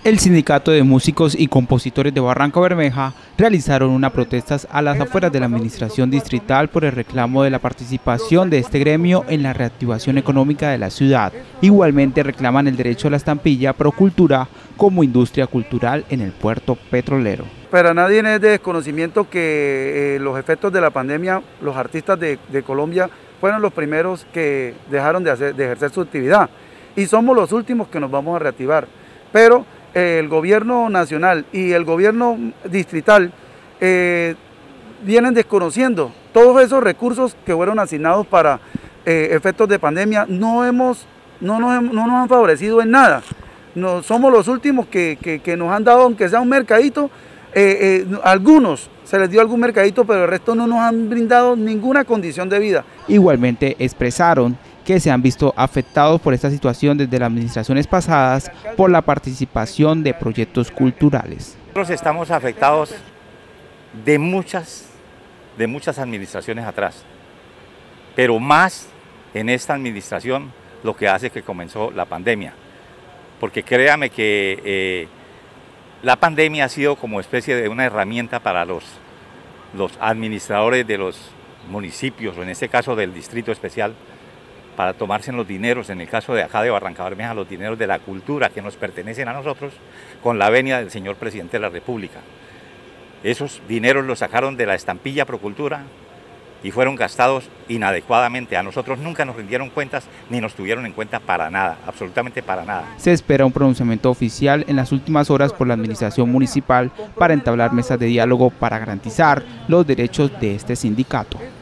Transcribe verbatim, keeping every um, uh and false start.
El Sindicato de Músicos y Compositores de Barrancabermeja realizaron una protesta a las afueras de la Administración Distrital por el reclamo de la participación de este gremio en la reactivación económica de la ciudad. Igualmente reclaman el derecho a la estampilla Procultura como industria cultural en el puerto petrolero. Para nadie es de desconocimiento que eh, los efectos de la pandemia, los artistas de, de Colombia fueron los primeros que dejaron de, hacer, de ejercer su actividad y somos los últimos que nos vamos a reactivar. Pero el gobierno nacional y el gobierno distrital eh, vienen desconociendo todos esos recursos que fueron asignados para eh, efectos de pandemia. No, hemos, no, nos, no nos han favorecido en nada. No, somos los últimos que, que, que nos han dado, aunque sea un mercadito, eh, eh, algunos se les dio algún mercadito, pero el resto no nos han brindado ninguna condición de vida. Igualmente expresaron que se han visto afectados por esta situación desde las administraciones pasadas por la participación de proyectos culturales. Nosotros estamos afectados de muchas, de muchas administraciones atrás, pero más en esta administración lo que hace que comenzó la pandemia, porque créame que eh, la pandemia ha sido como especie de una herramienta para los, los administradores de los municipios, o en este caso del Distrito Especial, para tomarse los dineros, en el caso de acá de Barrancabermeja, los dineros de la cultura que nos pertenecen a nosotros, con la venia del señor Presidente de la República. Esos dineros los sacaron de la estampilla Procultura y fueron gastados inadecuadamente. A nosotros nunca nos rindieron cuentas ni nos tuvieron en cuenta para nada, absolutamente para nada. Se espera un pronunciamiento oficial en las últimas horas por la administración municipal para entablar mesas de diálogo para garantizar los derechos de este sindicato.